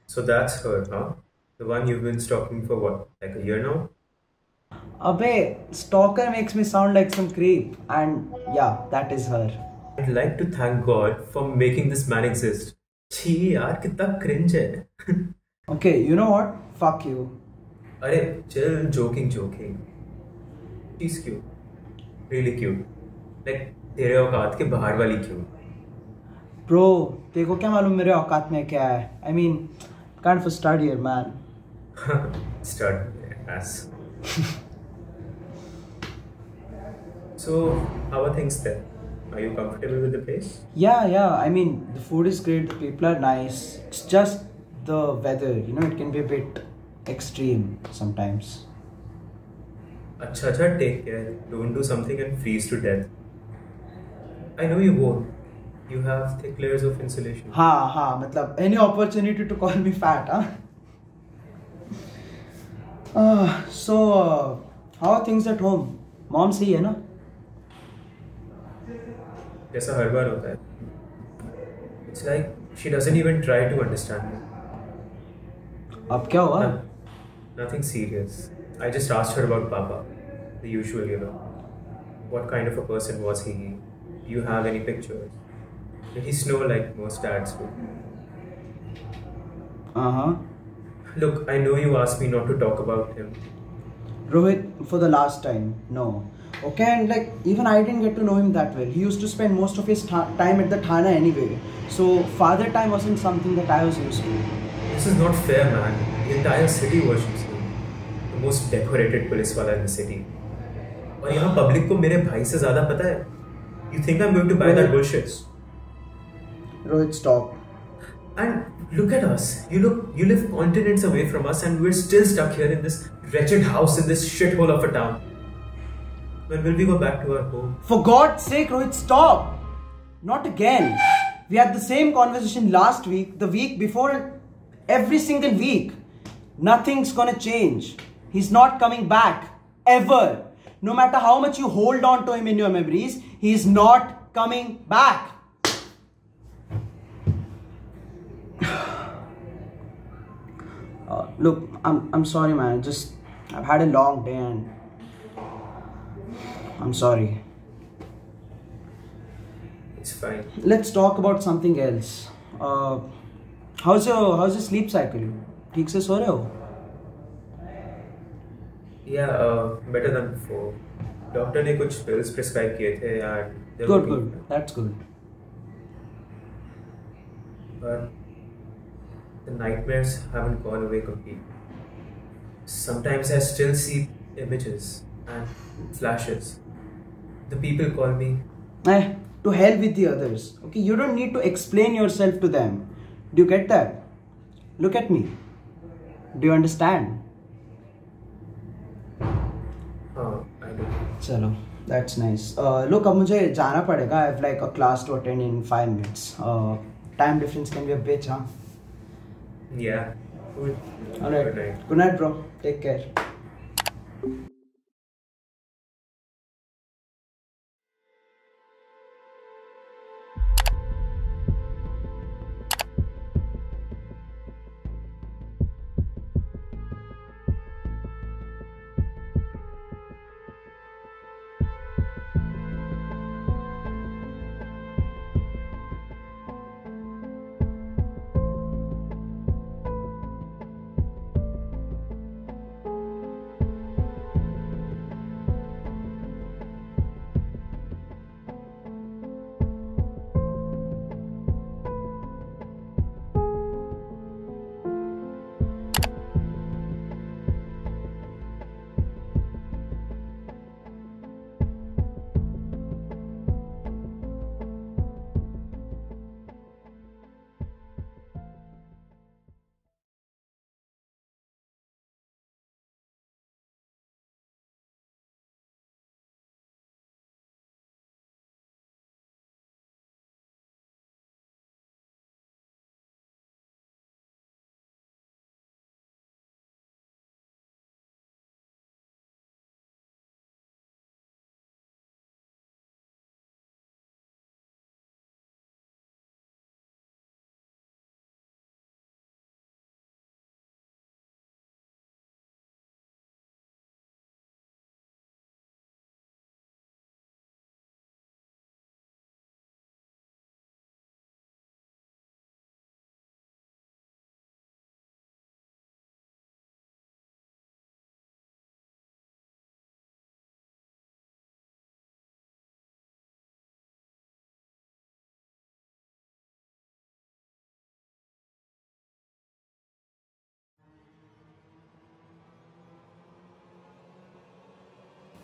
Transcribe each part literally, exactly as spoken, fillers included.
So that's her, huh? The one you've been stalking for what, like a year now? Abe, stalker makes me sound like some creep. And yeah, that is her. I'd like to thank God for making this man exist. छी यार कितना cringe है. Okay, you know what? Fuck you. अरे chill, joking, joking. She's cute, really cute. Like तेरे औकात के बाहर वाली cute. Bro, तेरे को क्या मालूम मेरे औकात में क्या है? I mean, kind of a stud here, man. Stud, ass. So, how are things there? Are you comfortable with the place? Yeah, yeah. I mean, the food is great. The people are nice. It's just the weather. You know, it can be a bit extreme sometimes. Acha, acha, take care. Don't do something and freeze to death. I know you won't. You have thick layers of insulation. Ha ha. मतलब any opportunity to call me fat, huh? Uh, so, uh, how are things at home? Mom सही है ना? जैसा हर बार होता है. It's like she doesn't even try to understand me. अब क्या हुआ? No, nothing serious. I just asked her about Papa. The usual, you know. What kind of a person was he? Do you have any pictures? Did he snow like most dads do? Uh-huh. Look, I know you asked me not to talk about him. Rohit, for the last time, no. Okay, and like, even I didn't get to know him that well. He used to spend most of his time at the Thana anyway. So, father time wasn't something that I was used to. This is not fair, man. The entire city worships him. The most decorated police wala in the city. और यहाँ public को मेरे भाई से ज़्यादा पता है. You think I'm going to buy that bullshit? Rohit, stop. And look at us. You look, you live continents away from us, and we're still stuck here in this wretched house in this shithole of a town. When will we go back to our home? For God's sake, Rohit, stop! Not again. We had the same conversation last week, the week before, and every single week. Nothing's gonna change. He's not coming back. Ever. No matter how much you hold on to him in your memories, he's not coming back. Uh, look, I'm I'm sorry, man. Just I've had a long day and I'm sorry. It's fine. Let's talk about something else. Uh, how's your how's your sleep cycle? ठीक से सो रहे हो? Yeah, uh, better than before. Doctor ने कुछ pills prescribe किए थे यार. Good, good. That's good. But the nightmares haven't gone away completely. Sometimes I still see images and flashes. The people call me. Eh, to hell with the others. Okay, you don't need to explain yourself to them. Do you get that? Look at me. Do you understand? Oh, I do. Chalo, that's nice. Uh, look, अब मुझे जाना पड़ेगा. I have like a class to attend in five minutes. Uh, time difference can be a bitch, huh? Yeah. Good. Alright. Good night. Good night, bro. Take care.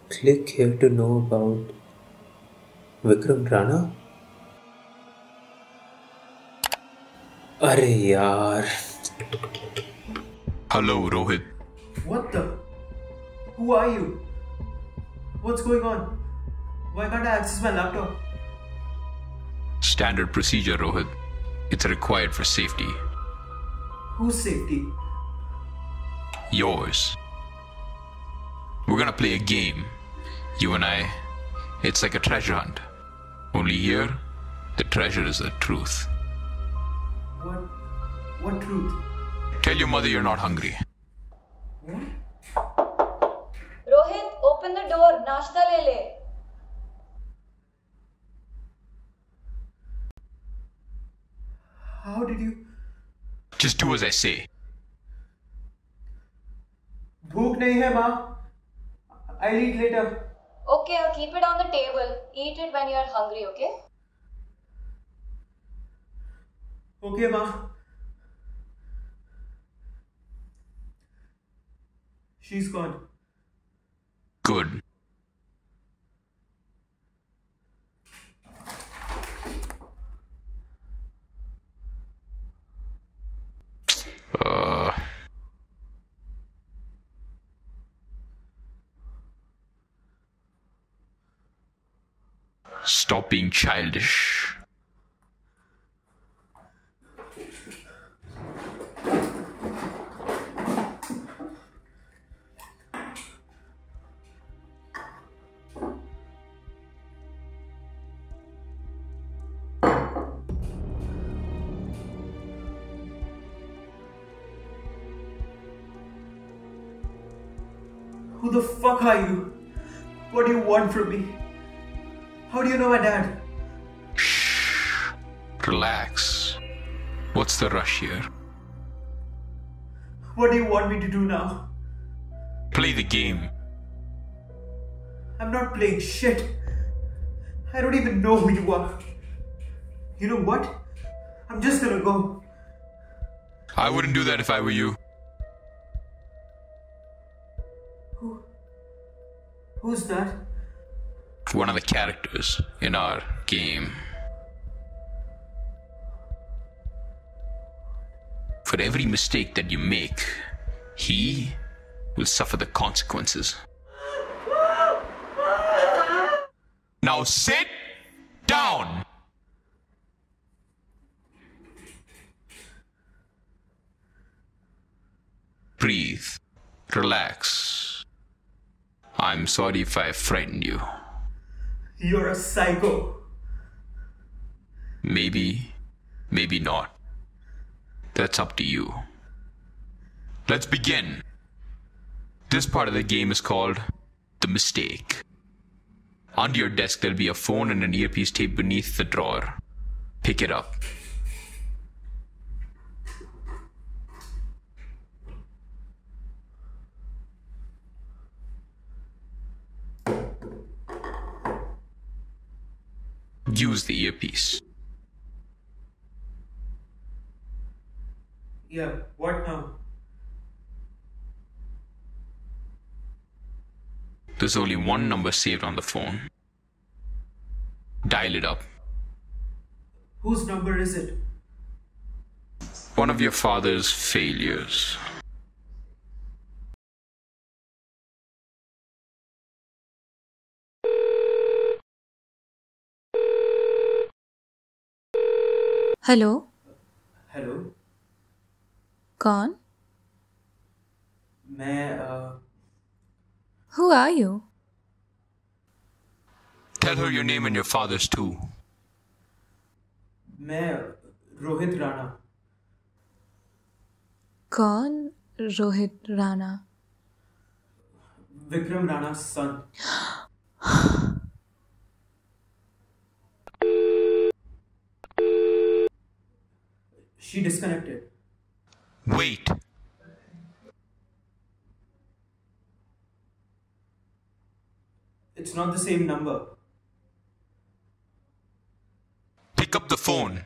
Click here to know about Vikram Rana. अरे यार. Hello, Rohit. What the? Who are you? What's going on? Why can't I access my laptop? Standard procedure, Rohit. It's required for safety. Whose safety? Yours. We're gonna play a game. You and I. It's like a treasure hunt. Only here, the treasure is the truth. What? What truth? Tell your mother you're not hungry. What? Rohit, open the door. Nashta le le. How did you? Just do as I say. भूख नहीं है माँ. I'll eat later. Okay, I'll keep it on the table. Eat it when you're hungry, okay? Okay, माँ. She's gone. Good. Uh... Stop being childish. Who the fuck are you? What do you want from me? How do you know my dad? Shh. Relax. What's the rush here? What do you want me to do now? Play the game. I'm not playing shit. I don't even know who you are. You know what? I'm just gonna go. I wouldn't do that if I were you. Who? Who's that? One of the characters in our game. For every mistake that you make, he will suffer the consequences. Now sit down! Breathe. Relax. I'm sorry if I frightened you. You're a psycho. Maybe, maybe not. That's up to you. Let's begin. This part of the game is called The Mistake. Under your desk there'll be a phone and an earpiece taped beneath the drawer. Pick it up. Use the earpiece. Yeah, what now? There's only one number saved on the phone. Dial it up. Whose number is it? One of your father's failures. Hello. Hello. कौन? मैं uh, Who are you? Tell her your name and your father's too. मैं रोहित राणा. कौन Rohit Rana? Vikram राणा's son. She disconnected. Wait. It's not the same number. Pick up the phone.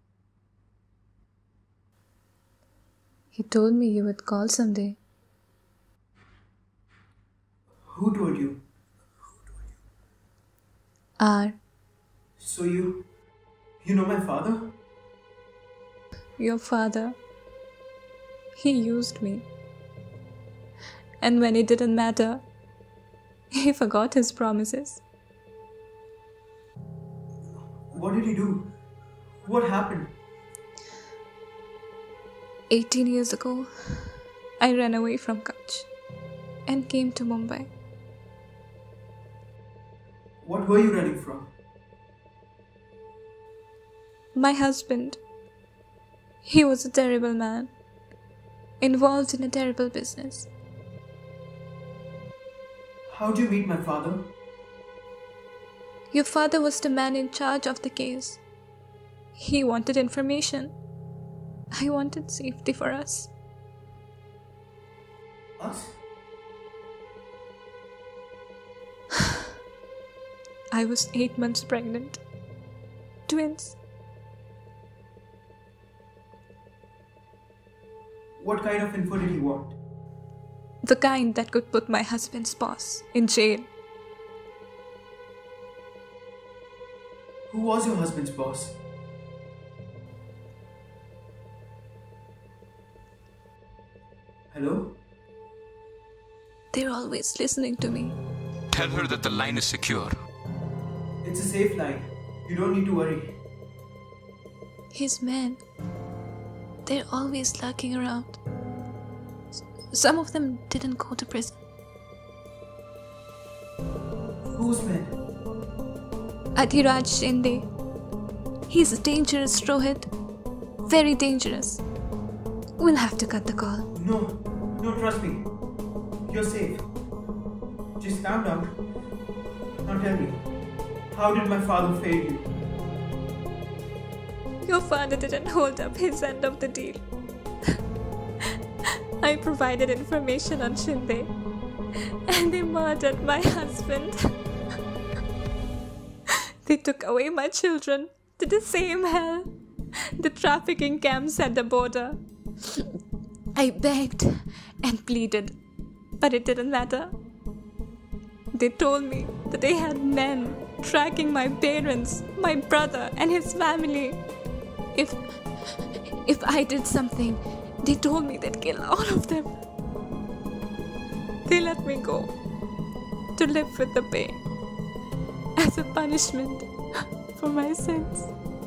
He told me you would call someday. R. So you... you know my father? Your father. He used me. And when it didn't matter, he forgot his promises. What did he do? What happened? eighteen years ago, I ran away from Kutch and came to Mumbai. What were you running from? My husband. He was a terrible man, involved in a terrible business. How'd you meet my father? Your father was the man in charge of the case. He wanted information. I wanted safety for us. Us? I was eight months pregnant. Twins. What kind of info did he want? The kind that could put my husband's boss in jail. Who was your husband's boss? Hello? They're always listening to me. Tell her that the line is secure. It's a safe line. You don't need to worry. His men. They're always lurking around. S- Some of them didn't go to prison. Whose men? Adhiraj Shinde. He's dangerous, Rohit. Very dangerous. We'll have to cut the call. No, no, trust me. You're safe. Just calm down. Now tell me, how did my father fail you? Your father didn't hold up his end of the deal. I provided information on Shinde, and they murdered my husband. They took away my children to the same hell, the trafficking camps at the border. I begged and pleaded, but it didn't matter. They told me that they had men tracking my parents, my brother, and his family. If, if I did something, they told me they'd kill all of them. They let me go to live with the pain as a punishment for my sins.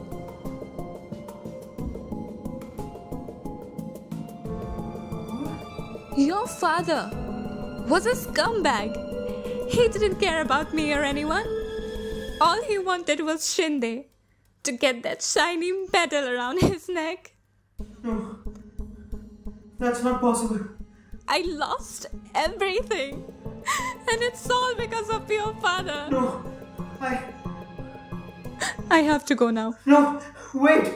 Your father was a scumbag. He didn't care about me or anyone. All he wanted was Shinde to get that shiny medal around his neck. No, that's not possible. I lost everything. And it's all because of your father. No, I... I have to go now. No, wait!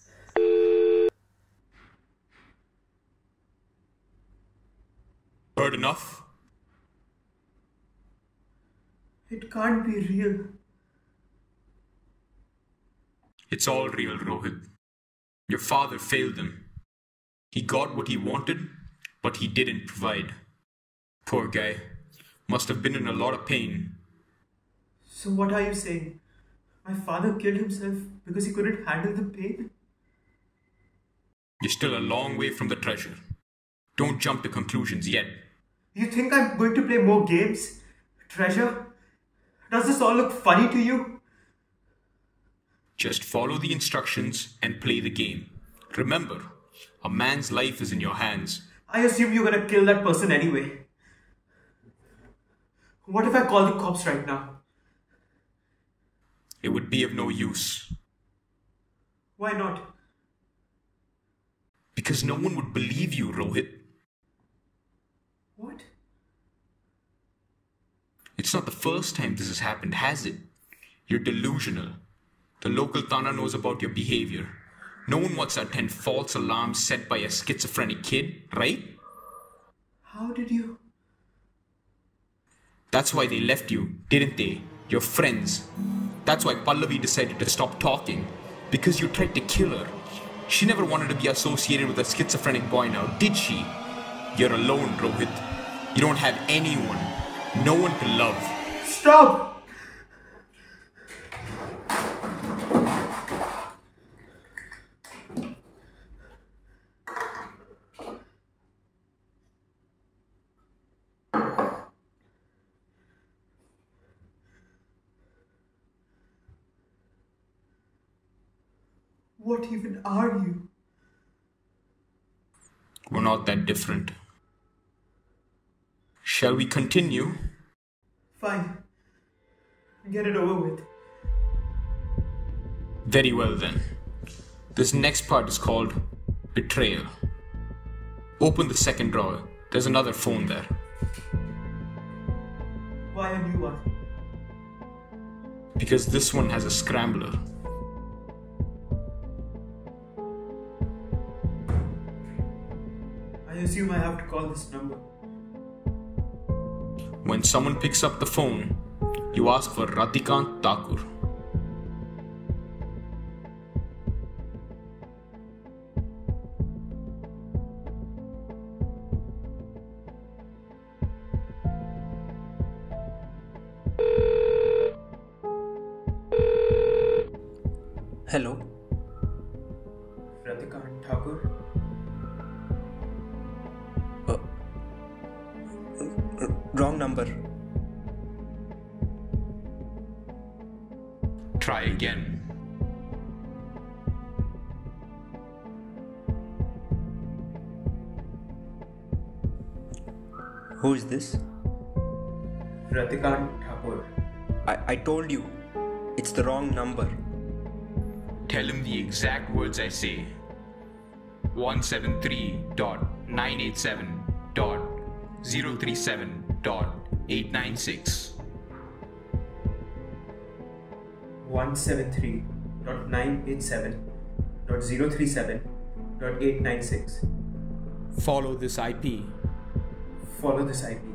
Heard enough? It can't be real. It's all real, Rohit. Your father failed him. He got what he wanted, but he didn't provide. Poor guy. Must have been in a lot of pain. So what are you saying? My father killed himself because he couldn't handle the pain? You're still a long way from the treasure. Don't jump to conclusions yet. You think I'm going to play more games? Treasure? Does this all look funny to you? Just follow the instructions and play the game. Remember, a man's life is in your hands. I assume you're gonna kill that person anyway. What if I call the cops right now? It would be of no use. Why not? Because no one would believe you, Rohit. What? It's not the first time this has happened, has it? You're delusional. The local Thana knows about your behavior. No one wants to attend false alarms set by a schizophrenic kid, right? How did you... That's why they left you, didn't they? Your friends. That's why Pallavi decided to stop talking. Because you tried to kill her. She never wanted to be associated with a schizophrenic boy now, did she? You're alone, Rohit. You don't have anyone. No one to love. Stop! What even are you? We're not that different. Shall we continue? Fine. Get it over with. Very well then. This next part is called Betrayal. Open the second drawer. There's another phone there. Why a new one? Because this one has a scrambler. I assume I have to call this number. When someone picks up the phone, you ask for Ratikant Thakur. Hello. Ratikant Thakur? Uh, r- wrong number. Try again. Who is this? Ratikant Thakur. I, I told you, it's the wrong number. Tell him the exact words I say. one seven three dot nine eight seven dot zero three seven dot eight nine six. one seven three dot nine eight seven dot zero three seven dot eight nine six. Follow this I P. Follow this I P.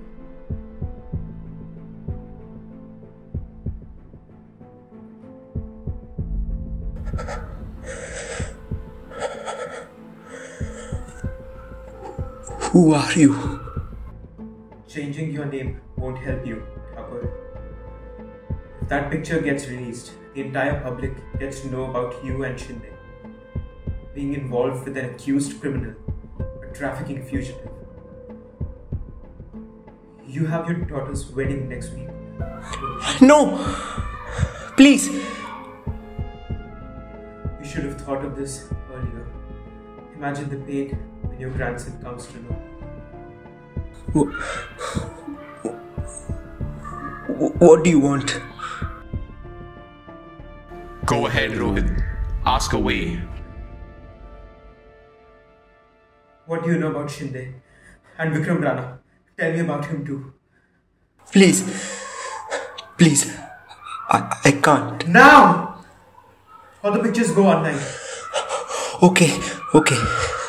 Who are you? Changing your name won't help you, Thakur. If that picture gets released, the entire public gets to know about you and Shinde being involved with an accused criminal, a trafficking fugitive. You have your daughter's wedding next week. No! Please! You should have thought of this earlier. Imagine the pain when your grandson comes to know. What do you want? Go ahead, Rohit. Ask away. What do you know about Shinde? And Vikram Rana? Tell me about him too. Please. Please. I, I can't. Now! Or the pictures go online. Okay, okay.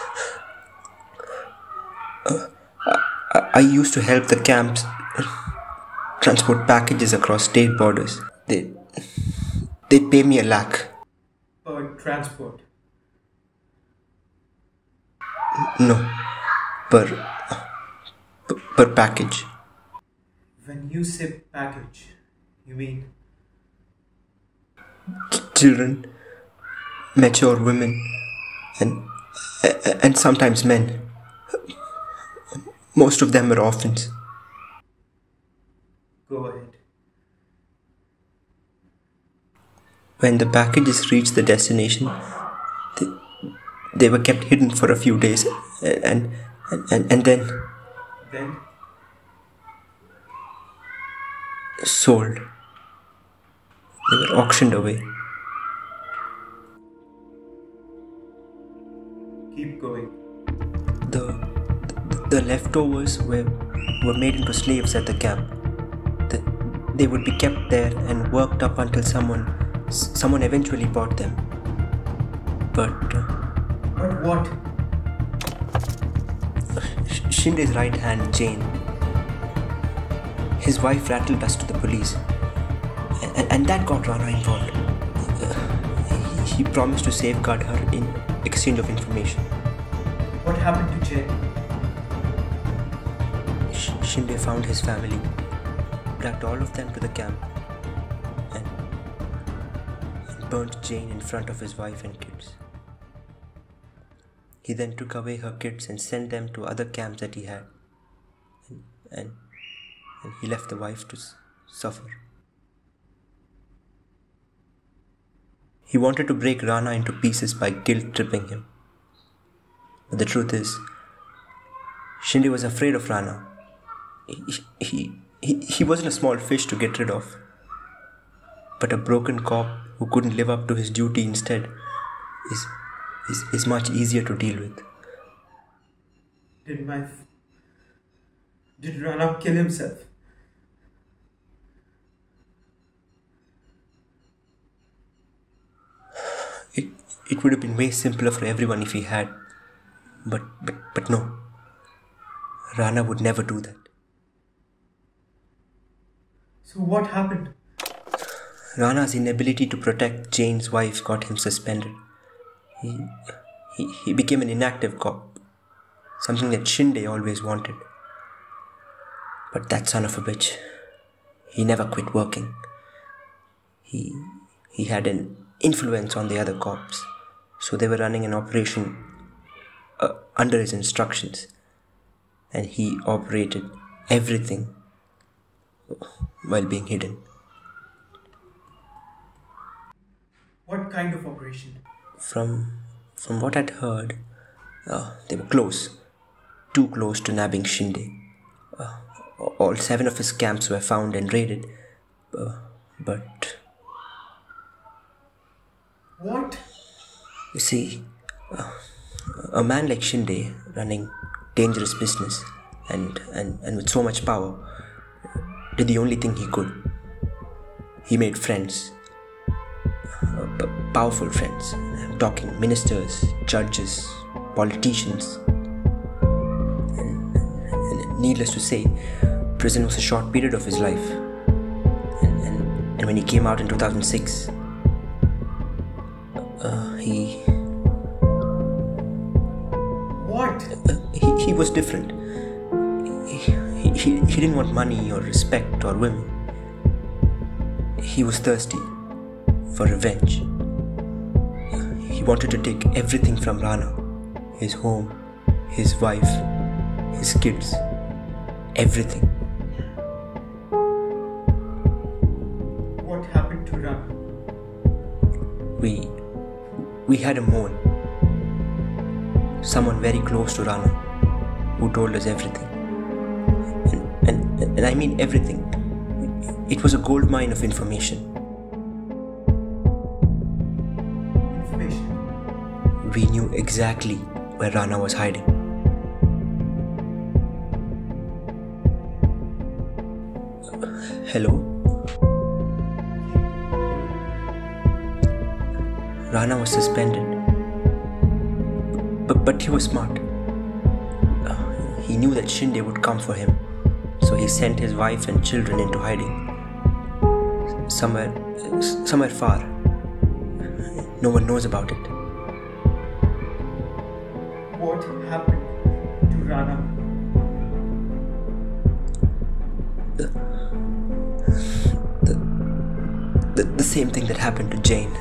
Uh, I, I used to help the camps transport packages across state borders. They they pay me a lakh. Per transport. No, per per, per package. When you say package, you mean Children, mature women, and and sometimes men. Most of them are orphans. go ahead. When the packages reached the destination, they, they were kept hidden for a few days, and and, and, and then Then sold. They were auctioned away. keep going. The the leftovers were were made into slaves at the camp. The, they would be kept there and worked up until someone someone eventually bought them. But uh, But what? Shinde's right hand, Jain, his wife rattled us to the police, and, and that got Rana involved. Uh, he, he promised to safeguard her in exchange of information. What happened to Jay? Sh- Shinde found his family, dragged all of them to the camp, and, and burnt Jain in front of his wife and kids. He then took away her kids and sent them to other camps that he had, and, and, and he left the wife to s- suffer. He wanted to break Rana into pieces by guilt-tripping him. But the truth is, Shinde was afraid of Rana. He, he, he, he wasn't a small fish to get rid of, but a broken cop who couldn't live up to his duty instead is, is, is much easier to deal with. Did my... F- Did Rana kill himself? It, it would have been way simpler for everyone if he had. But, but, but no. Rana would never do that. So what happened? Rana's inability to protect Jane's wife got him suspended. He, he, he became an inactive cop. Something that Shinde always wanted. But that son of a bitch, he never quit working. He, he had an influence on the other cops. So they were running an operation uh, under his instructions. And he operated everything while being hidden. What kind of operation? From, from what I'd heard, uh, they were close. Too close to nabbing Shinde. Uh, all seven of his camps were found and raided. Uh, but... What? You see, uh, a man like Shinde running dangerous business and, and, and with so much power did the only thing he could. He made friends. Uh, p- powerful friends. I'm talking ministers, judges, politicians. And, and needless to say, prison was a short period of his life. And, and, and when he came out in two thousand six, uh, he... What? Uh, he, he was different. He, he, he didn't want money or respect or women. He was thirsty for revenge. He wanted to take everything from Rana. His home, his wife, his kids. Everything. What happened to Rana? We... We had a moan. Someone very close to Rana who told us everything. And, and, and I mean everything. It was a gold mine of information. Information? We knew exactly where Rana was hiding. Hello? Rana was suspended. But, but he was smart. Uh, he knew that Shinde would come for him. So he sent his wife and children into hiding. Somewhere, somewhere far. No one knows about it. What happened to Rana? The, the, the, the same thing that happened to Jane.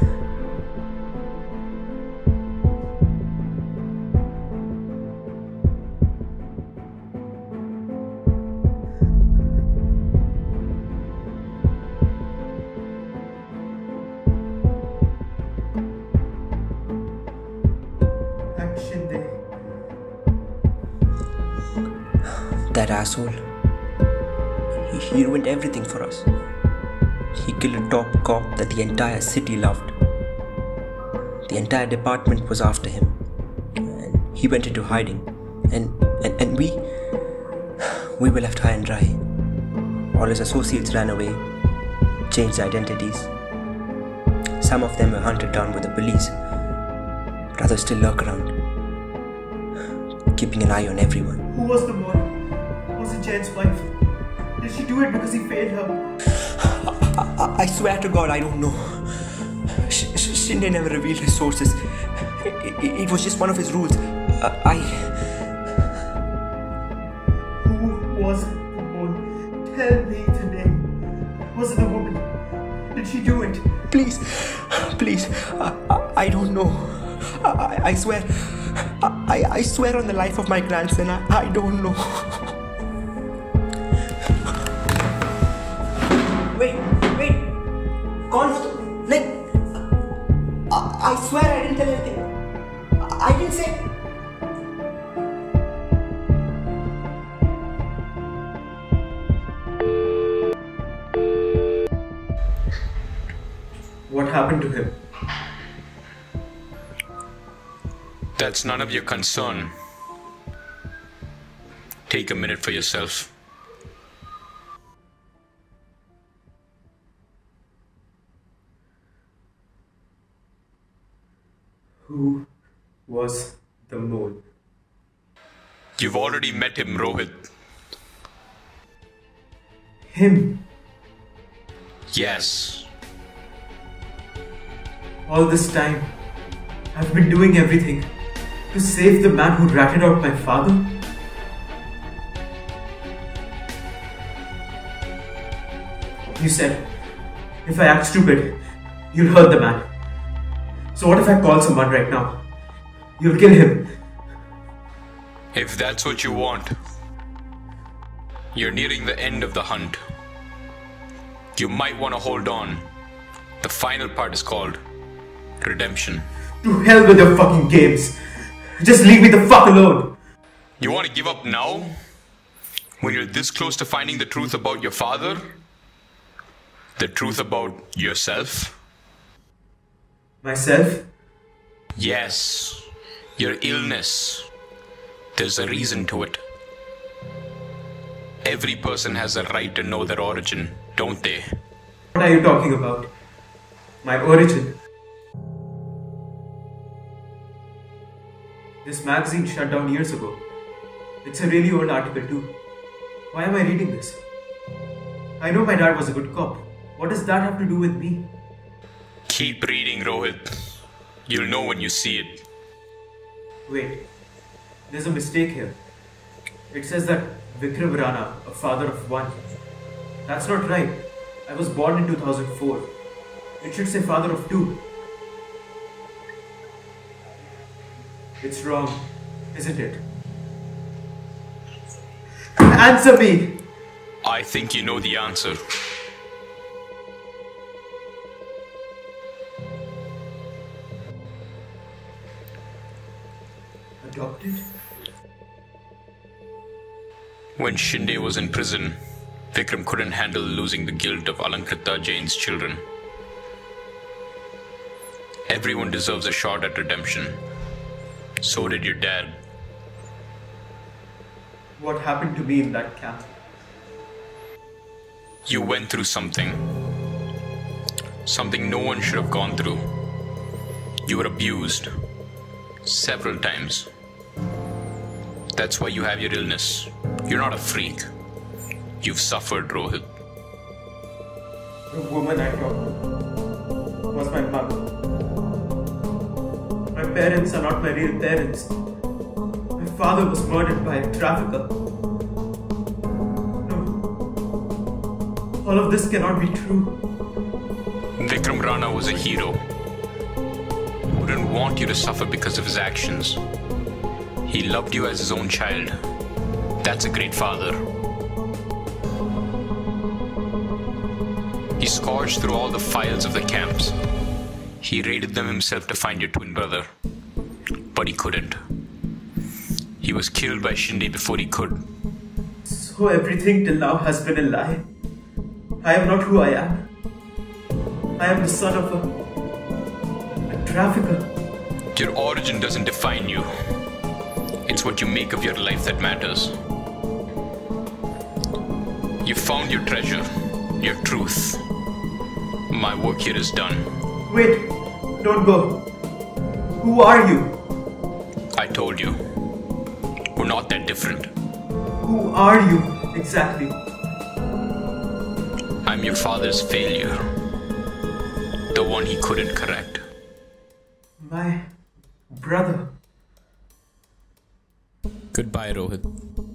That asshole. He, he ruined everything for us. He killed a top cop that the entire city loved. The entire department was after him. And he went into hiding. And, and, and we... We were left high and dry. All his associates ran away, changed identities. Some of them were hunted down by the police. But others still lurk around, keeping an eye on everyone. Who was the murderer? Was it Jane's wife? Did she do it because he failed her? I, I, I swear to God, I don't know. Sh- Sh- Shinde never revealed his sources. It, it, it was just one of his rules. Uh, I... Who was the woman? Tell me the name. Was it a woman? Did she do it? Please, please, I, I, I don't know. I, I, I swear, I, I swear on the life of my grandson, I, I don't know. Wait, wait, Constable, let... I didn't say... What happened to him? That's none of your concern. Take a minute for yourself. Who was the mole? You've already met him, Rohit. Him? Yes. All this time, I've been doing everything to save the man who ratted out my father? You said, if I act stupid, you'll hurt the man. So what if I call someone right now? You'll kill him. If that's what you want, you're nearing the end of the hunt. You might want to hold on. The final part is called redemption. To hell with your fucking games. Just leave me the fuck alone. You want to give up now? When you're this close to finding the truth about your father? The truth about yourself? Myself? Yes. Your illness. There's a reason to it. Every person has a right to know their origin, don't they? What are you talking about? My origin? This magazine shut down years ago. It's a really old article too. Why am I reading this? I know my dad was a good cop. What does that have to do with me? Keep reading, Rohit. You'll know when you see it. Wait, there's a mistake here. It says that Vikram Rana, a father of one. That's not right. I was born in two thousand four. It should say father of two. It's wrong, isn't it? Answer me! I think you know the answer. Adopted? When Shinde was in prison, Vikram couldn't handle losing the guilt of Alankrita Jain's children. Everyone deserves a shot at redemption. So did your dad. What happened to me in that camp? You went through something. Something no one should have gone through. You were abused. Several times. That's why you have your illness. You're not a freak. You've suffered, Rohit. The woman I talked to was my mother. My parents are not my real parents. My father was murdered by a trafficker. No. All of this cannot be true. Vikram Rana was a hero. Who didn't want you to suffer because of his actions. He loved you as his own child. That's a great father. He scourged through all the files of the camps. He raided them himself to find your twin brother. But he couldn't. He was killed by Shinde before he could. So everything till now has been a lie. I am not who I am. I am the son of a, a trafficker. Your origin doesn't define you. It's what you make of your life that matters. You found your treasure, your truth. My work here is done. Wait, don't go. Who are you? I told you. We're not that different. Who are you, exactly? I'm your father's failure. The one he couldn't correct. My brother. Goodbye, Rohit.